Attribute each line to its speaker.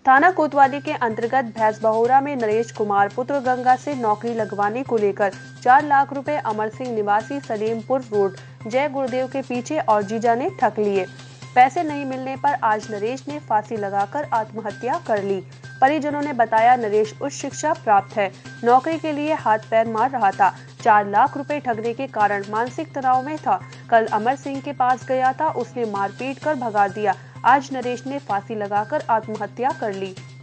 Speaker 1: थाना कोतवाली के अंतर्गत भैंसबहोरा में नरेश कुमार पुत्र गंगा से नौकरी लगवाने को लेकर 4 लाख रुपए अमर सिंह निवासी सलीमपुर रोड जय गुरुदेव के पीछे और जीजा ने ठग लिए। पैसे नहीं मिलने पर आज नरेश ने फांसी लगाकर आत्महत्या कर ली। परिजनों ने बताया नरेश उच्च शिक्षा प्राप्त है, नौकरी के लिए हाथ पैर मार रहा था। 4 लाख रुपए ठगने के कारण मानसिक तनाव में था। कल अमर सिंह के पास गया था, उसने मारपीट कर भगा दिया। आज नरेश ने फांसी लगाकर आत्महत्या कर ली।